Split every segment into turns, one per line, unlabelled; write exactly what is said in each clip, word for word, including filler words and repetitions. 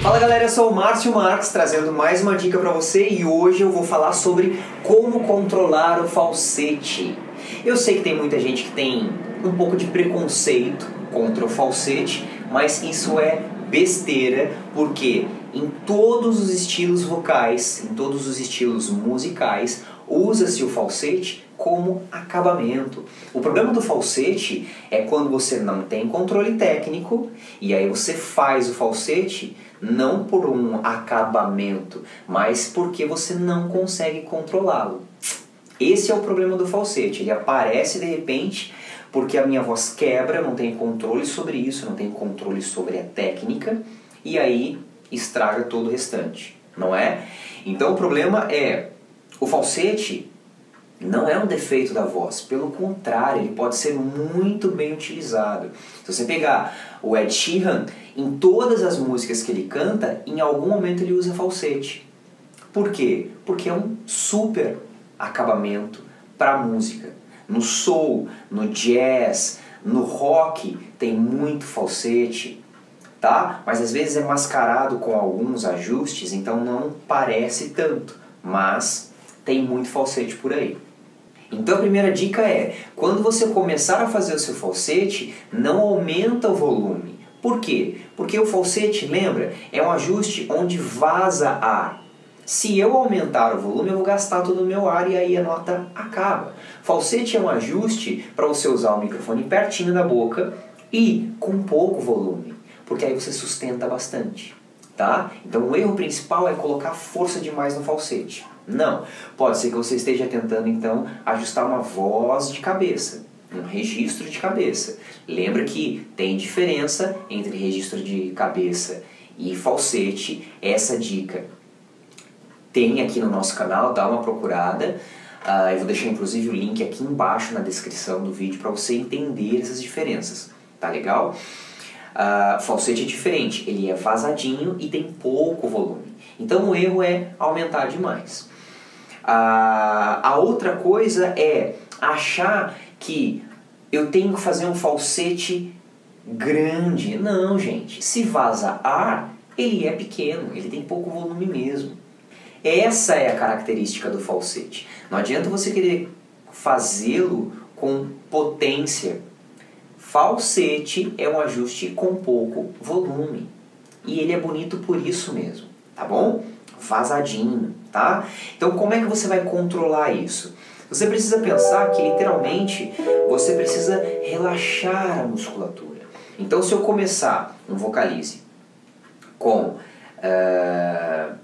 Fala galera, eu sou o Márcio Marques, trazendo mais uma dica para você e hoje eu vou falar sobre como controlar o falsete. Eu sei que tem muita gente que tem um pouco de preconceito contra o falsete, mas isso é besteira, porque em todos os estilos vocais, em todos os estilos musicais, usa-se o falsete como acabamento. O problema do falsete é quando você não tem controle técnico e aí você faz o falsete não por um acabamento, mas porque você não consegue controlá-lo. Esse é o problema do falsete, ele aparece de repente porque a minha voz quebra, não tenho controle sobre isso, não tenho controle sobre a técnica e aí estraga todo o restante, não é? Então o problema é, o falsete não é um defeito da voz, pelo contrário, ele pode ser muito bem utilizado. Se você pegar o Ed Sheeran, em todas as músicas que ele canta, em algum momento ele usa falsete. Por quê? Porque é um super acabamento para a música. No soul, no jazz, no rock tem muito falsete, tá? Mas às vezes é mascarado com alguns ajustes, então não parece tanto, mas tem muito falsete por aí. Então a primeira dica é, quando você começar a fazer o seu falsete, não aumenta o volume. Por quê? Porque o falsete, lembra, é um ajuste onde vaza ar. Se eu aumentar o volume, eu vou gastar todo o meu ar e aí a nota acaba. Falsete é um ajuste para você usar o microfone pertinho da boca e com pouco volume, porque aí você sustenta bastante, tá? Então o erro principal é colocar força demais no falsete. Não, pode ser que você esteja tentando então ajustar uma voz de cabeça, um registro de cabeça. Lembra que tem diferença entre registro de cabeça e falsete, essa dica tem aqui no nosso canal, dá uma procurada. Uh, eu vou deixar inclusive o link aqui embaixo na descrição do vídeo para você entender essas diferenças, tá legal? Uh, falsete é diferente, ele é vazadinho e tem pouco volume. Então o erro é aumentar demais. Uh, a outra coisa é achar que eu tenho que fazer um falsete grande. Não, gente. Se vaza ar, ele é pequeno, ele tem pouco volume mesmo. Essa é a característica do falsete. Não adianta você querer fazê-lo com potência. Falsete é um ajuste com pouco volume. E ele é bonito por isso mesmo, tá bom? Vazadinho, tá? Então como é que você vai controlar isso? Você precisa pensar que literalmente você precisa relaxar a musculatura. Então se eu começar um vocalize com uh,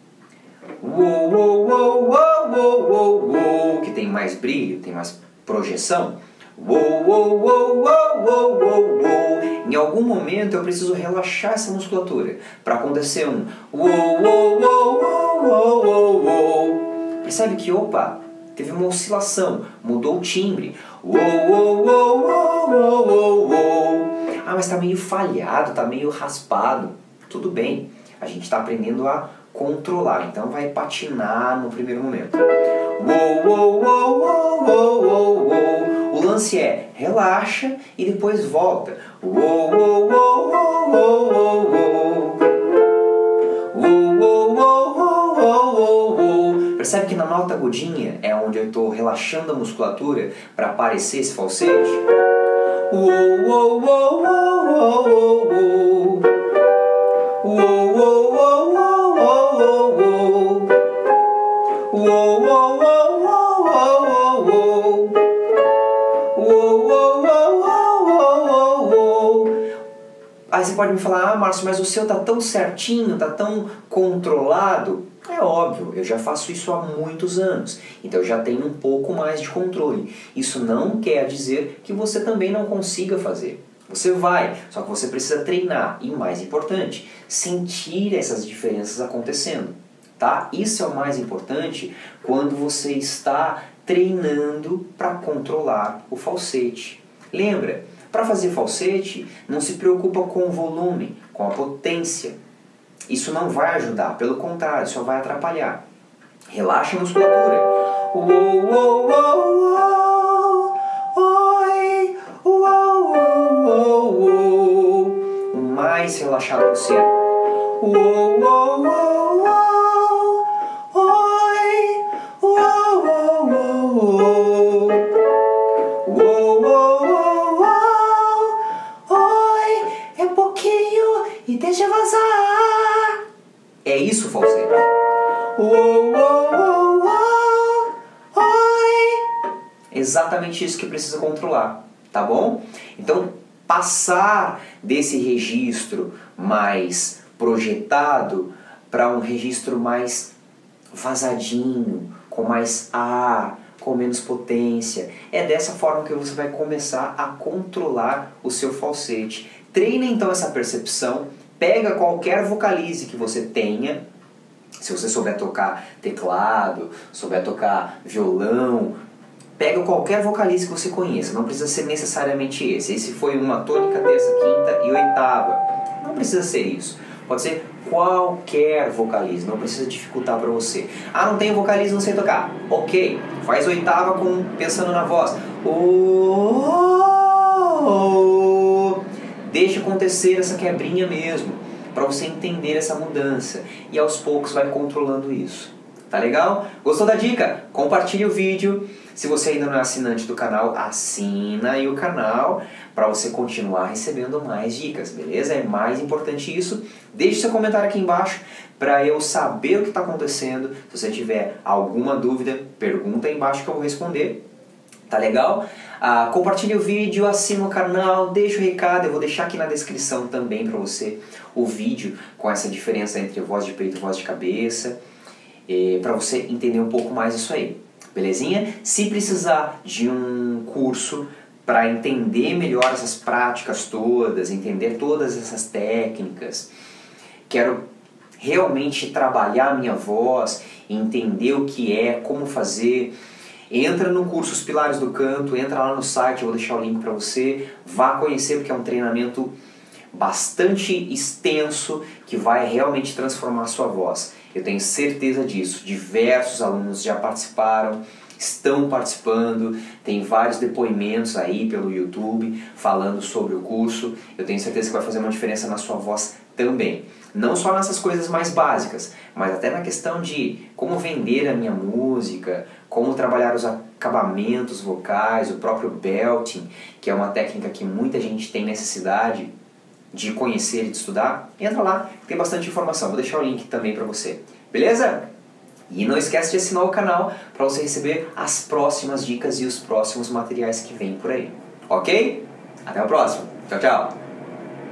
uou, uou, uou, uou, uou, uou, que tem mais brilho, tem mais projeção, uou, uou, uou, uou, uou, uou, uou. Em algum momento eu preciso relaxar essa musculatura para acontecer um uou, uou, uou, uou, uou, uou, uou. Percebe que, opa, teve uma oscilação, mudou o timbre. Uou, uou, uou, uou, uou, uou, uou. Ah, mas está meio falhado, está meio raspado. Tudo bem, a gente está aprendendo a controlar, então vai patinar no primeiro momento. Uou, uou, uou, uou, uou, uou, uou. O lance é, relaxa e depois volta. Uou, uou, uou, uou, uou, uou. Uou, uou, uou, uou, uou, uou. Percebe que na nota agudinha é onde eu estou relaxando a musculatura para aparecer esse falsete? Uou, uou, uou, uou, uou, uou. Uou, uou, uou, uou, uou, uou. Uou, uou, uou, uou, uou, uou. Uou, uou, uou, uou, uou, uou. Aí você pode me falar, ah Márcio, mas o seu tá tão certinho, tá tão controlado. É óbvio, eu já faço isso há muitos anos, então eu já tenho um pouco mais de controle. Isso não quer dizer que você também não consiga fazer. Você vai, só que você precisa treinar e, mais importante, sentir essas diferenças acontecendo, tá? Isso é o mais importante quando você está treinando para controlar o falsete. Lembra, para fazer falsete, não se preocupa com o volume, com a potência. Isso não vai ajudar, pelo contrário, só vai atrapalhar. Relaxa a musculatura. Uou, uou, uou, uou. Oi, uou, uou, uou, uou. O mais relaxado possível. Uou, uou, uou, uou. Oi. Uou, uou, uou, uou. Uou, uou, uou, uou. Oi. É pouquinho e deixa vazar. É isso, falsete. Uou, uou, uou, uou. Oi. Exatamente isso que precisa controlar, tá bom? Então, passar desse registro mais projetado para um registro mais vazadinho, com mais ar, com menos potência. É dessa forma que você vai começar a controlar o seu falsete. Treina então essa percepção, pega qualquer vocalize que você tenha, se você souber tocar teclado, souber tocar violão, pega qualquer vocalize que você conheça, não precisa ser necessariamente esse. Esse foi uma tônica, terça, quinta e oitava. Não precisa ser isso. Pode ser qualquer vocalize, não precisa dificultar para você. Ah, não tenho vocalize, não sei tocar. Ok, faz oitava com, pensando na voz. Oh, oh, oh. Deixa acontecer essa quebrinha mesmo, para você entender essa mudança. E aos poucos vai controlando isso. Tá legal? Gostou da dica? Compartilhe o vídeo. Se você ainda não é assinante do canal, assina aí o canal para você continuar recebendo mais dicas, beleza? É mais importante isso. Deixe seu comentário aqui embaixo para eu saber o que está acontecendo. Se você tiver alguma dúvida, pergunta aí embaixo que eu vou responder. Tá legal? Ah, compartilhe o vídeo, assina o canal, deixa o recado. Eu vou deixar aqui na descrição também para você o vídeo com essa diferença entre voz de peito e voz de cabeça, para você entender um pouco mais isso aí. Belezinha? Se precisar de um curso para entender melhor essas práticas todas, entender todas essas técnicas, quero realmente trabalhar a minha voz, entender o que é, como fazer, entra no curso Os Pilares do Canto, entra lá no site, eu vou deixar o link para você, vá conhecer porque é um treinamento bastante extenso que vai realmente transformar a sua voz. Eu tenho certeza disso. Diversos alunos já participaram, estão participando, tem vários depoimentos aí pelo YouTube falando sobre o curso. Eu tenho certeza que vai fazer uma diferença na sua voz também. Não só nessas coisas mais básicas, mas até na questão de como vender a minha música, como trabalhar os acabamentos vocais, o próprio belting, que é uma técnica que muita gente tem necessidade de conhecer e de estudar. Entra lá, tem bastante informação. Vou deixar o link também para você. Beleza? E não esquece de assinar o canal para você receber as próximas dicas e os próximos materiais que vêm por aí. Ok? Até a próxima. Tchau, tchau.